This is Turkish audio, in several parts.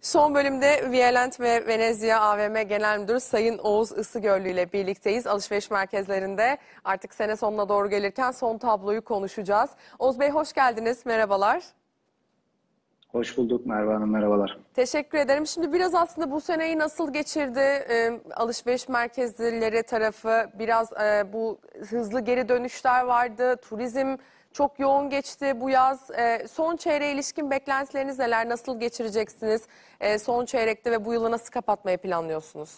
Son bölümde Violent ve Venezia AVM Genel Müdürü Sayın Oğuz Isıgöllü ile birlikteyiz. Alışveriş merkezlerinde artık sene sonuna doğru gelirken son tabloyu konuşacağız. Oğuz Bey hoş geldiniz, merhabalar. Hoş bulduk Merve Hanım, merhabalar. Teşekkür ederim. Şimdi biraz aslında bu seneyi nasıl geçirdi alışveriş merkezleri tarafı? Biraz bu hızlı geri dönüşler vardı, turizm çok yoğun geçti bu yaz. Son çeyreğe ilişkin beklentileriniz neler? Nasıl geçireceksiniz? Son çeyrekte ve bu yılı nasıl kapatmayı planlıyorsunuz?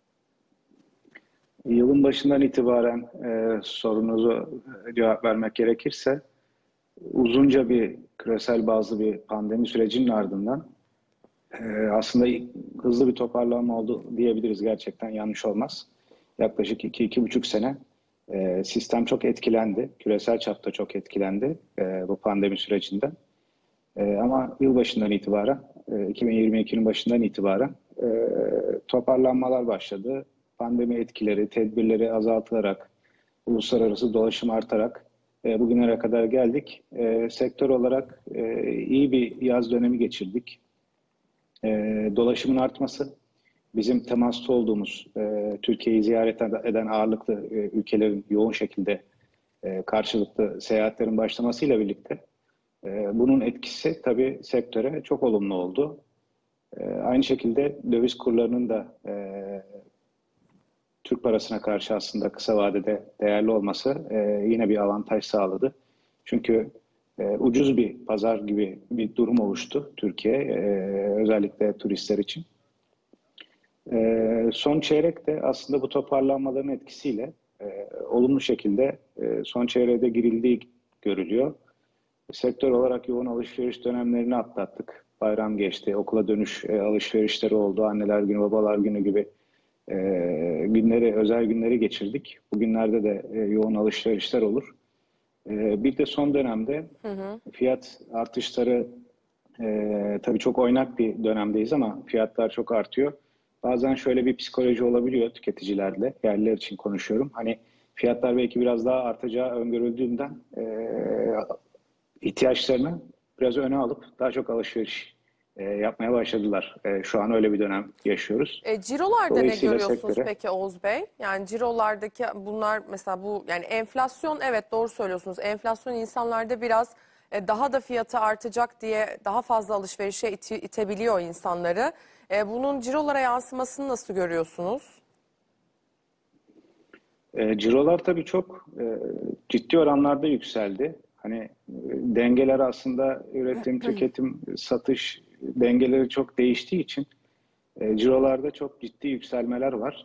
Yılın başından itibaren sorunuzu cevap vermek gerekirse uzunca bir küresel bazlı bir pandemi sürecinin ardından aslında hızlı bir toparlanma oldu diyebiliriz, gerçekten yanlış olmaz. Yaklaşık 2-2,5 sene sistem çok etkilendi, küresel çapta çok etkilendi bu pandemi sürecinden. Ama yılbaşından itibaren, 2022'nin başından itibaren toparlanmalar başladı. Pandemi etkileri, tedbirleri azaltılarak, uluslararası dolaşım artarak bugünlere kadar geldik. Sektör olarak iyi bir yaz dönemi geçirdik. Dolaşımın artması, bizim temasta olduğumuz, Türkiye'yi ziyaret eden ağırlıklı ülkelerin yoğun şekilde karşılıklı seyahatlerin başlamasıyla birlikte bunun etkisi tabii sektöre çok olumlu oldu. Aynı şekilde döviz kurlarının da Türk parasına karşı aslında kısa vadede değerli olması yine bir avantaj sağladı. Çünkü ucuz bir pazar gibi bir durum oluştu Türkiye, özellikle turistler için. Son çeyrek de aslında bu toparlanmaların etkisiyle olumlu şekilde son çeyreğe de girildiği görülüyor. Sektör olarak yoğun alışveriş dönemlerini atlattık. Bayram geçti, okula dönüş alışverişleri oldu, anneler günü, babalar günü gibi günleri, özel günleri geçirdik. Bugünlerde de yoğun alışverişler olur. Bir de son dönemde fiyat artışları, tabii çok oynak bir dönemdeyiz ama fiyatlar çok artıyor. Bazen şöyle bir psikoloji olabiliyor tüketicilerle, yerliler için konuşuyorum. Hani fiyatlar belki biraz daha artacağı öngörüldüğünden ihtiyaçlarını biraz öne alıp daha çok alışveriş yapmaya başladılar. Şu an öyle bir dönem yaşıyoruz. Cirolarda ne görüyorsunuz sektöre... peki Oğuz Bey? Yani cirolardaki bunlar mesela bu yani enflasyon, evet doğru söylüyorsunuz. Enflasyon insanlarda biraz daha da fiyatı artacak diye daha fazla alışverişe itebiliyor insanları. Bunun cirolara yansımasını nasıl görüyorsunuz? Cirolar tabii çok ciddi oranlarda yükseldi. Hani dengeler aslında üretim, tüketim, satış dengeleri çok değiştiği için cirolarda çok ciddi yükselmeler var.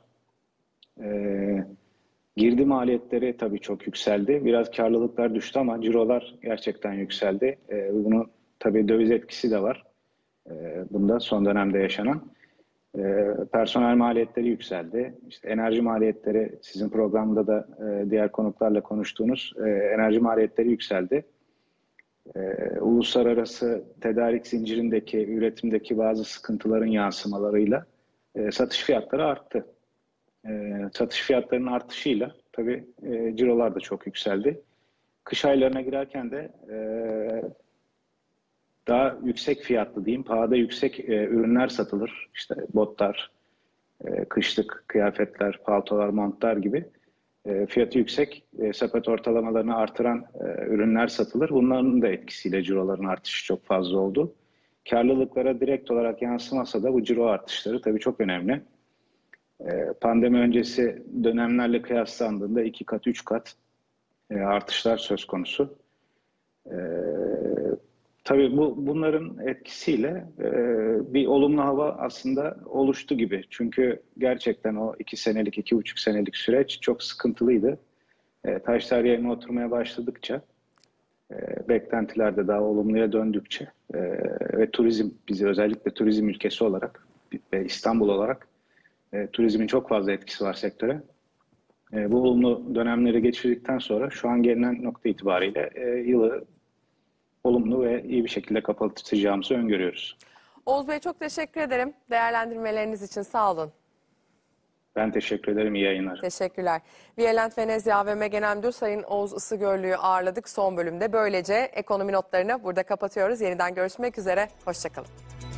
Girdi maliyetleri tabii çok yükseldi. Biraz karlılıklar düştü ama cirolar gerçekten yükseldi. Bunun tabii döviz etkisi de var. Bunda son dönemde yaşanan. Personel maliyetleri yükseldi. İşte enerji maliyetleri, sizin programda da diğer konuklarla konuştuğunuz enerji maliyetleri yükseldi. Uluslararası tedarik zincirindeki, üretimdeki bazı sıkıntıların yansımalarıyla satış fiyatları arttı. Satış fiyatlarının artışıyla tabii cirolar da çok yükseldi. Kış aylarına girerken de daha yüksek fiyatlı diyeyim, pahada yüksek ürünler satılır. İşte botlar, kışlık kıyafetler, paltolar, montlar gibi fiyatı yüksek, sepet ortalamalarını artıran ürünler satılır. Bunların da etkisiyle ciroların artışı çok fazla oldu. Karlılıklara direkt olarak yansımasa da bu ciro artışları tabii çok önemli. Pandemi öncesi dönemlerle kıyaslandığında 2 kat, 3 kat artışlar söz konusu. Tabii bunların etkisiyle bir olumlu hava aslında oluştu gibi. Çünkü gerçekten o 2 senelik, 2,5 senelik süreç çok sıkıntılıydı. Taşlar yerine oturmaya başladıkça, beklentiler de daha olumluya döndükçe ve turizm, bizi özellikle turizm ülkesi olarak ve İstanbul olarak turizmin çok fazla etkisi var sektöre. Bu olumlu dönemleri geçirdikten sonra şu an gelinen nokta itibariyle yılı olumlu ve iyi bir şekilde kapatacağımızı öngörüyoruz. Oğuz Bey çok teşekkür ederim. Değerlendirmeleriniz için sağ olun. Ben teşekkür ederim. İyi yayınlar. Teşekkürler. Violent Venezia AVM Genel Müdürü Sayın Oğuz Isıgöllü'yü ağırladık son bölümde. Böylece ekonomi notlarını burada kapatıyoruz. Yeniden görüşmek üzere. Hoşçakalın.